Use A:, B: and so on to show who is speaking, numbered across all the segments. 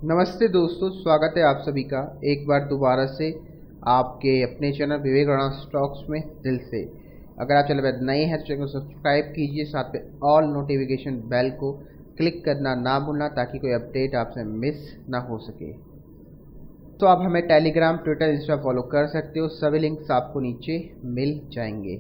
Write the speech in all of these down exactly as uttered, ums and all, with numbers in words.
A: नमस्ते दोस्तों, स्वागत है आप सभी का एक बार दोबारा से आपके अपने चैनल विवेक राणा स्टॉक्स में दिल से। अगर आप चैनल पर नए हैं तो चैनल को सब्सक्राइब कीजिए, साथ में ऑल नोटिफिकेशन बेल को क्लिक करना ना भूलना ताकि कोई अपडेट आपसे मिस ना हो सके। तो आप हमें टेलीग्राम, ट्विटर, इंस्टा फॉलो कर सकते हो, सभी लिंक्स आपको नीचे मिल जाएंगे।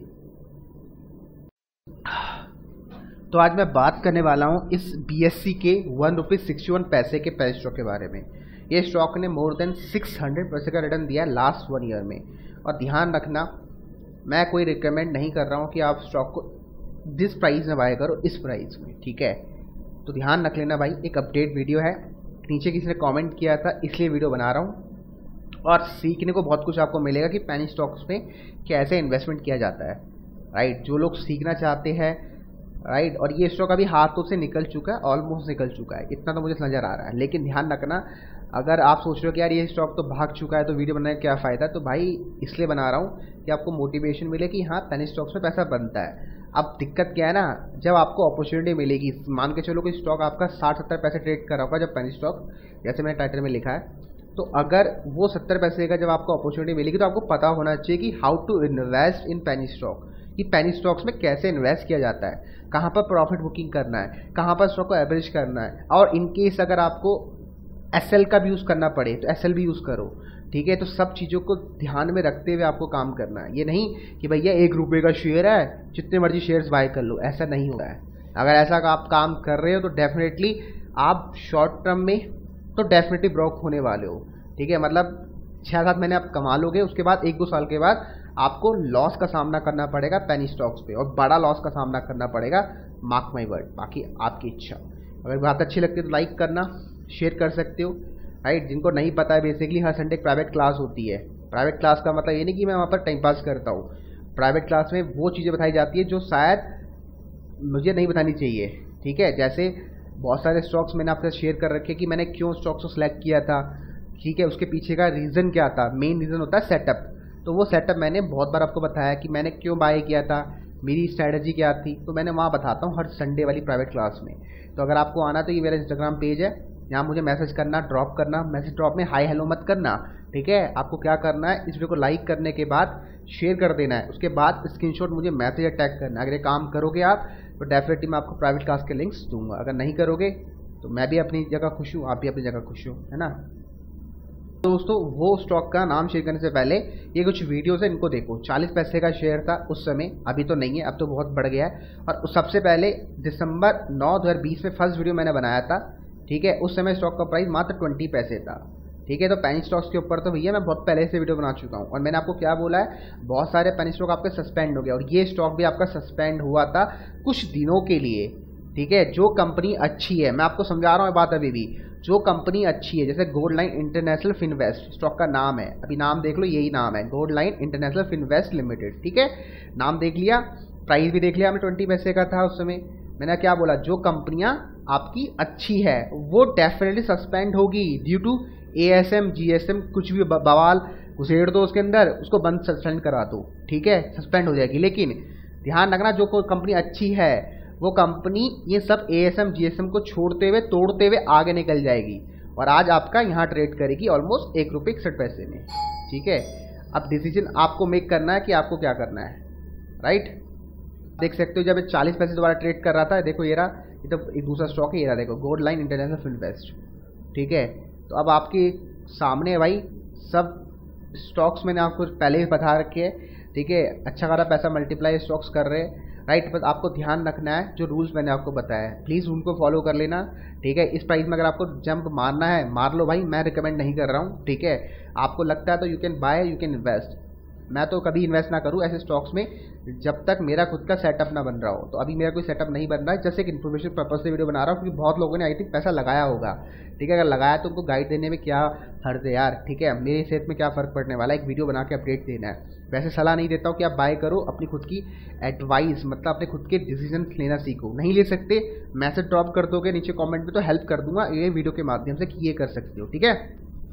A: तो आज मैं बात करने वाला हूँ इस बीएससी के वन रुपीज सिक्सटी वन पैसे के पैसे स्टॉक के बारे में। ये स्टॉक ने more than six hundred percent का रिटर्न दिया लास्ट वन ईयर में। और ध्यान रखना, मैं कोई रिकमेंड नहीं कर रहा हूँ कि आप स्टॉक को जिस प्राइस में बाय करो इस प्राइस में, ठीक है। तो ध्यान रख लेना भाई, एक अपडेट वीडियो है, नीचे किसी ने कॉमेंट किया था इसलिए वीडियो बना रहा हूँ। और सीखने को बहुत कुछ आपको मिलेगा कि पेनी स्टॉक्स में कैसे इन्वेस्टमेंट किया जाता है, राइट। जो लोग सीखना चाहते हैं, राइट। और ये स्टॉक अभी हाथों से निकल चुका है, ऑलमोस्ट निकल चुका है, इतना तो मुझे नज़र आ रहा है। लेकिन ध्यान रखना, अगर आप सोच रहे हो कि यार ये स्टॉक तो भाग चुका है तो वीडियो बनाने का क्या फ़ायदा, तो भाई इसलिए बना रहा हूँ कि आपको मोटिवेशन मिले कि हाँ पेनी स्टॉक्स में पैसा बनता है। अब दिक्कत क्या है ना, जब आपको अपॉर्चुनिटी मिलेगी, मान के चलो कि स्टॉक आपका साठ सत्तर पैसे ट्रेड कर रहा होगा जब पेनी स्टॉक, जैसे मैंने टाइटल में लिखा है, तो अगर वो सत्तर पैसे का जब आपको अपॉर्चुनिटी मिलेगी तो आपको पता होना चाहिए कि how to invest in penny stock, कि पेनी स्टॉक्स में कैसे इन्वेस्ट किया जाता है, कहाँ पर प्रॉफिट बुकिंग करना है, कहाँ पर स्टॉक को एवरेज करना है। और इन केस अगर आपको एसएल का भी यूज़ करना पड़े तो एसएल भी यूज़ करो, ठीक है। तो सब चीज़ों को ध्यान में रखते हुए आपको काम करना है। ये नहीं कि भैया एक रुपये का शेयर है जितने मर्जी शेयर्स बाय कर लो, ऐसा नहीं हो रहा है। अगर ऐसा आप काम कर रहे हो तो डेफिनेटली आप शॉर्ट टर्म में तो डेफिनेटली ब्रोक होने वाले हो, ठीक है। मतलब छः सात महीने आप कमा लोगे, उसके बाद एक दो साल के बाद आपको लॉस का सामना करना पड़ेगा पेनी स्टॉक्स पे, और बड़ा लॉस का सामना करना पड़ेगा, मार्क माई वर्ड। बाकी आपकी इच्छा। अगर बात अच्छी लगती है तो लाइक करना, शेयर कर सकते हो, राइट। जिनको नहीं पता है, बेसिकली हर संडे प्राइवेट क्लास होती है। प्राइवेट क्लास का मतलब ये नहीं कि मैं वहाँ पर टाइम पास करता हूँ। प्राइवेट क्लास में वो चीज़ें बताई जाती है जो शायद मुझे नहीं बतानी चाहिए, ठीक है। जैसे बहुत सारे स्टॉक्स मैंने आपसे शेयर कर रखे कि मैंने क्यों स्टॉक्स को सिलेक्ट किया था, ठीक है, उसके पीछे का रीज़न क्या था। मेन रीज़न होता है सेटअप। तो वो सेटअप मैंने बहुत बार आपको बताया कि मैंने क्यों बाय किया था, मेरी स्ट्रैटेजी क्या थी, तो मैंने वहाँ बताता हूँ हर संडे वाली प्राइवेट क्लास में। तो अगर आपको आना तो ये मेरा इंस्टाग्राम पेज है, यहाँ मुझे मैसेज करना, ड्रॉप करना। मैसेज ड्रॉप में हाई हेलो मत करना, ठीक है। आपको क्या करना है, इस वीडियो को लाइक करने के बाद शेयर कर देना है, उसके बाद स्क्रीनशॉट मुझे मैसेज अटैग करना है। अगर ये काम करोगे आप तो डेफिनेटली मैं आपको प्राइवेट क्लास के लिंक्स दूंगा। अगर नहीं करोगे तो मैं भी अपनी जगह खुश हूँ, आप भी अपनी जगह खुश हो, है ना। दोस्तों, वो स्टॉक का नाम शेयर करने से पहले ये कुछ वीडियोस है, इनको देखो। चालीस पैसे का शेयर था उस समय, अभी तो नहीं है, अब तो बहुत बढ़ गया है। और सबसे पहले दिसंबर नौ दो हज़ार बीस में फर्स्ट वीडियो मैंने बनाया था, ठीक है। उस समय स्टॉक का प्राइस मात्र ट्वेंटी पैसे था, ठीक है। तो पेनी स्टॉक्स के ऊपर तो भैया मैं बहुत पहले से वीडियो बना चुका हूँ। और मैंने आपको क्या बोला है, बहुत सारे पेनी स्टॉक आपके सस्पेंड हो गया, और ये स्टॉक भी आपका सस्पेंड हुआ था कुछ दिनों के लिए, ठीक है। जो कंपनी अच्छी है, मैं आपको समझा रहा हूँ बात अभी भी, जो कंपनी अच्छी है, जैसे Gold Line International Finvest stock का नाम है, अभी नाम देख लो, यही नाम है, Gold Line International Finvest Limited, ठीक है। नाम देख लिया, प्राइस भी देख लिया, हमें ट्वेंटी पैसे का था उस समय। मैंने क्या बोला, जो कंपनियां आपकी अच्छी है वो डेफिनेटली सस्पेंड होगी ड्यू टू एएसएम जीएसएम, कुछ भी बवाल घुसेड़ दो उसके अंदर, उसको बंद सस्पेंड करा दो, ठीक है, सस्पेंड हो जाएगी। लेकिन ध्यान रखना, जो कोई कंपनी अच्छी है वो कंपनी ये सब एएसएम जीएसएम को छोड़ते हुए, तोड़ते हुए आगे निकल जाएगी, और आज आपका यहाँ ट्रेड करेगी ऑलमोस्ट एक रुपये इकसठ पैसे में, ठीक है। अब डिसीजन आपको मेक करना है कि आपको क्या करना है, राइट। देख सकते हो, जब ये चालीस पैसे दोबारा ट्रेड कर रहा था, देखो ये रहा, ये तो एक दूसरा स्टॉक है, ये रहा देखो, गोल्ड लाइन इंटरनेशनल फिनवेस्ट, ठीक है। तो अब आपके सामने भाई सब स्टॉक्स मैंने आपको पहले ही बता रखे हैं, ठीक है। अच्छा खासा पैसा मल्टीप्लाई स्टॉक्स कर रहे हैं, राइट। बस आपको ध्यान रखना है, जो रूल्स मैंने आपको बताया है प्लीज़ उनको फॉलो कर लेना, ठीक है। इस प्राइस में अगर आपको जंप मारना है मार लो भाई, मैं रिकमेंड नहीं कर रहा हूँ, ठीक है। आपको लगता है तो you can buy, you can invest. मैं तो कभी इन्वेस्ट ना करूँ ऐसे स्टॉक्स में जब तक मेरा खुद का सेटअप ना बन रहा हो। तो अभी मेरा कोई सेटअप नहीं बन रहा है, जैसे एक इन्फॉर्मेशन पर्पज से वीडियो बना रहा हूँ, क्योंकि बहुत लोगों ने आई थिंक पैसा लगाया होगा, ठीक है। अगर लगाया तो उनको गाइड देने में क्या हर्ज है यार, ठीक है। मेरी सेहत में क्या फ़र्क पड़ने वाला है, एक वीडियो बना के अपडेट देना है। वैसे सलाह नहीं देता हूँ कि आप बाय करो, अपनी खुद की एडवाइस, मतलब अपने खुद के डिसीजन लेना सीखो। नहीं ले सकते, मैसेज ड्रॉप कर दोगे नीचे कमेंट में तो हेल्प कर दूंगा ये वीडियो के माध्यम से कि ये कर सकते हो, ठीक है।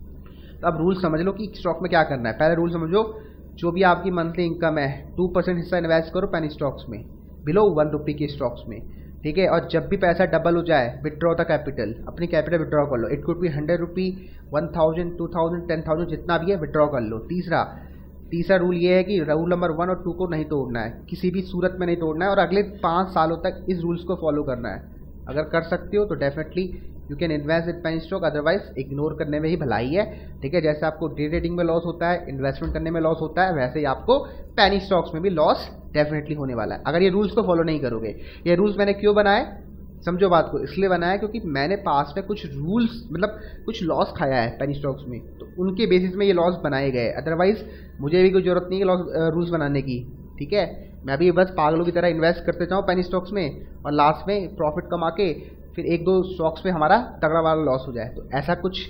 A: तो अब रूल समझ लो कि स्टॉक में क्या करना है। पहले रूल समझो, जो भी आपकी मंथली इनकम है टू परसेंट हिस्सा इन्वेस्ट करो पेनी स्टॉक्स में, बिलो वन रुपये के स्टॉक्स में, ठीक है। और जब भी पैसा डबल हो जाए, विड्रॉ द कैपिटल, अपनी कैपिटल विड्रॉ कर लो। It could be hundred rupee, one thousand, two thousand, ten thousand, जितना भी है विड्रॉ कर लो। तीसरा तीसरा रूल ये है कि रूल नंबर वन और टू को नहीं तोड़ना है, किसी भी सूरत में नहीं तोड़ना है, और अगले पाँच सालों तक इस रूल्स को फॉलो करना है। अगर कर सकते हो तो definitely you can invest in penny stock, otherwise ignore करने में ही भलाई है। ठीक है, जैसे आपको डे ट्रेडिंग में लॉस होता है, इन्वेस्टमेंट करने में लॉस होता है, वैसे ही आपको पेनी स्टॉक्स में भी लॉस डेफिनेटली होने वाला है अगर ये रूल्स को फॉलो नहीं करोगे। ये रूल्स मैंने क्यों बनाए, समझो बात को, इसलिए बनाया क्योंकि मैंने पास में कुछ रूल्स मतलब कुछ लॉस खाया है पेनी स्टॉक्स में, तो उनके बेसिस में ये लॉस बनाए गए। अदरवाइज मुझे भी कोई जरूरत नहीं है लॉस रूल्स बनाने की। ठीक है, मैं भी बस पागलों की तरह इन्वेस्ट करते जाऊँ पेनी स्टॉक्स में और लास्ट में प्रॉफिट कमा के फिर एक दो स्टॉक्स में हमारा तगड़ा वाला लॉस हो जाए। तो ऐसा कुछ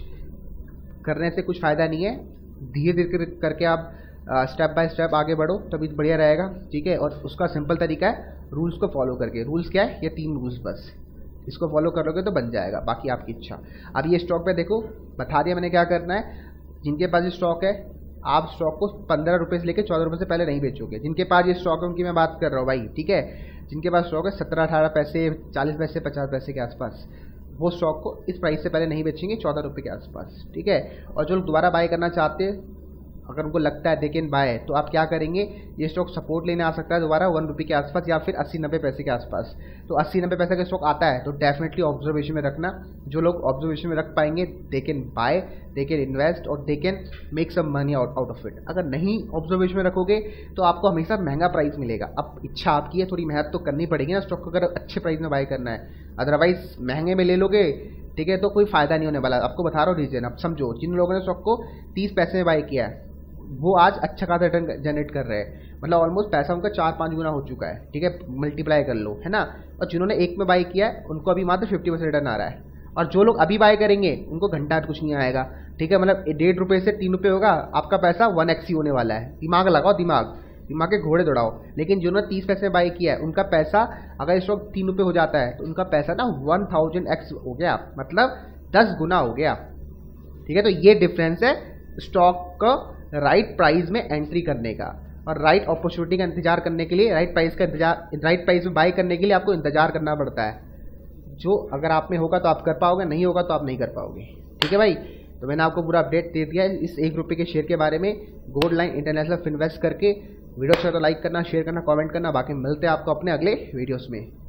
A: करने से कुछ फ़ायदा नहीं है। धीरे धीरे करके आप स्टेप बाय स्टेप आगे बढ़ो तभी बढ़िया रहेगा। ठीक है, और उसका सिंपल तरीका है रूल्स को फॉलो करके। रूल्स क्या है, ये तीन रूल्स बस, इसको फॉलो करोगे तो बन जाएगा, बाकी आपकी इच्छा। अब ये स्टॉक पे देखो, बता दिया मैंने क्या करना है। जिनके पास ये स्टॉक है, आप स्टॉक को पंद्रह रुपये से लेकर चौदह रुपये से पहले नहीं बेचोगे। जिनके पास ये स्टॉक है उनकी मैं बात कर रहा हूँ भाई। ठीक है, जिनके पास स्टॉक है सत्रह अठारह पैसे, चालीस पैसे, पचास पैसे के आसपास, वो स्टॉक को इस प्राइस से पहले नहीं बेचेंगे, चौदह रुपये के आसपास। ठीक है, और जो लोग दोबारा बाय करना चाहते हैं, अगर उनको लगता है दे कैन बाय, तो आप क्या करेंगे, ये स्टॉक सपोर्ट लेने आ सकता है दोबारा वन रुपये के आसपास या फिर अस्सी नब्बे पैसे के आसपास। तो अस्सी नब्बे पैसे का स्टॉक आता है तो डेफिनेटली ऑब्जर्वेशन में रखना। जो लोग ऑब्जर्वेशन में रख पाएंगे they can buy, they can invest और they can make some money out out of it. अगर नहीं ऑब्जर्वेशन में रखोगे तो आपको हमेशा महंगा प्राइस मिलेगा। अब इच्छा आपकी है, थोड़ी मेहनत तो करनी पड़ेगी ना स्टॉक को अगर अच्छे प्राइस में बाय करना है, अदरवाइज महंगे में ले लोगे, ठीक है, तो कोई फायदा नहीं होने वाला। आपको बता रहा हूँ रीजन। अब समझो, जिन लोगों ने स्टॉक को तीस पैसे में बाय किया है वो आज अच्छा खासा रिटर्न जनरेट कर रहे हैं, मतलब ऑलमोस्ट पैसा उनका चार पाँच गुना हो चुका है। ठीक है, मल्टीप्लाई कर लो, है ना। और जिन्होंने एक में बाय किया है उनको अभी मात्र फिफ्टी परसेंट रिटर्न आ रहा है, और जो लोग अभी बाय करेंगे उनको घंटा कुछ नहीं आएगा। ठीक है, मतलब डेढ़ रुपये से तीन रुपये होगा, आपका पैसा वन एक्स ही होने वाला है। दिमाग लगाओ, दिमाग दिमाग के घोड़े दौड़ाओ। लेकिन जिन्होंने तीस पैसे में बाय किया है उनका पैसा अगर स्टॉक तीन रुपये हो जाता है तो उनका पैसा ना वन थाउजेंड एक्स हो गया, मतलब दस गुना हो गया। ठीक है, तो ये डिफरेंस है स्टॉक का राइट प्राइस में एंट्री करने का और राइट अपॉर्चुनिटी का इंतजार करने के लिए, राइट प्राइस का इंतजार, राइट प्राइस में बाय करने के लिए आपको इंतजार करना पड़ता है। जो अगर आप में होगा तो आप कर पाओगे, नहीं होगा तो आप नहीं कर पाओगे। ठीक है भाई, तो मैंने आपको पूरा अपडेट दे दिया है इस एक रुपये के शेयर के बारे में। गोल्ड लाइन इंटरनेशनल फिनवेस्ट करके वीडियो अच्छा तो लाइक करना, शेयर करना, कमेंट करना। बाकी मिलते हैं आपको अपने अगले वीडियोस में।